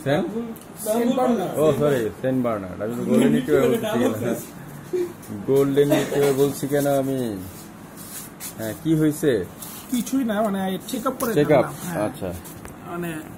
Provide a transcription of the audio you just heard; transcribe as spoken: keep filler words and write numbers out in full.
Saint ও sorry saint Bernard. আমি তো গোল্ডেন রিট্রিভার বলছি কেন, গোল্ডেন রিট্রিভার বলছি কেন আমি। হ্যাঁ কি হয়েছে? কিছুই না, মানে চেক আপ করে চেক আপ। আচ্ছা মানে